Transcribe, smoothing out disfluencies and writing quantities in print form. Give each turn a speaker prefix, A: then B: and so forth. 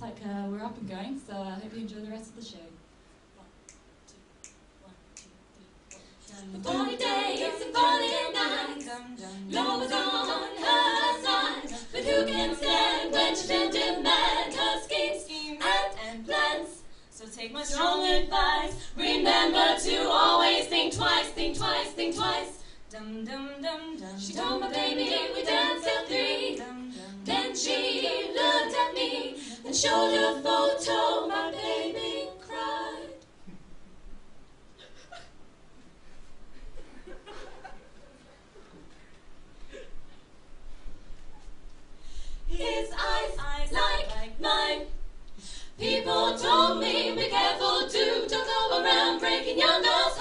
A: looks like we're up and going, so I hope you enjoy the rest of the show. 1, 2, 1, 2, 3, 4.
B: Funny days and funny nights, love was on her side, but who can stand when she didn't demand her schemes and plans? So take my strong advice, remember to always think twice, think twice, think twice. Dum dum dum dum. She told my baby we danced till 3. Then she looked at me and showed a photo. My baby cried. His eyes like mine. People told me be careful too, don't go around breaking young girls'